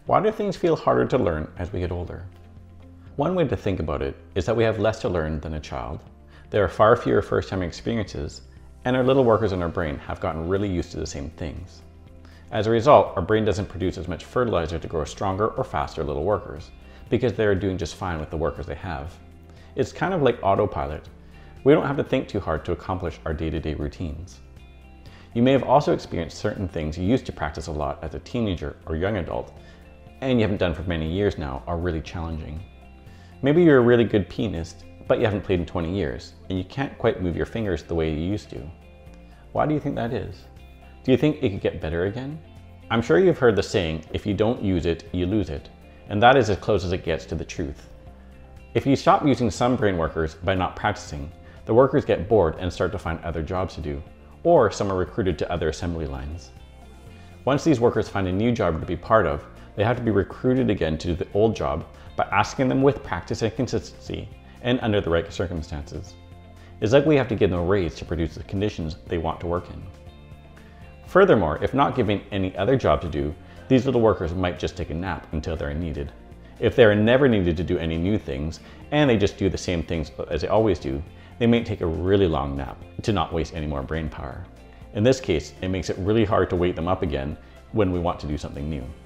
Why do things feel harder to learn as we get older? One way to think about it is that we have less to learn than a child. There are far fewer first-time experiences, and our little workers in our brain have gotten really used to the same things. As a result, our brain doesn't produce as much fertilizer to grow stronger or faster little workers, because they are doing just fine with the workers they have. It's kind of like autopilot. We don't have to think too hard to accomplish our day-to-day routines. You may have also experienced certain things you used to practice a lot as a teenager or young adult, and you haven't done for many years now, are really challenging. Maybe you're a really good pianist, but you haven't played in 20 years, and you can't quite move your fingers the way you used to. Why do you think that is? Do you think it could get better again? I'm sure you've heard the saying, if you don't use it, you lose it, and that is as close as it gets to the truth. If you stop using some brain workers by not practicing, the workers get bored and start to find other jobs to do, or some are recruited to other assembly lines. Once these workers find a new job to be part of, they have to be recruited again to do the old job by asking them with practice and consistency and under the right circumstances. It's like we have to give them a raise to produce the conditions they want to work in. Furthermore, if not given any other job to do, these little workers might just take a nap until they're needed. If they're never needed to do any new things and they just do the same things as they always do, they may take a really long nap to not waste any more brain power. In this case, it makes it really hard to wake them up again when we want to do something new.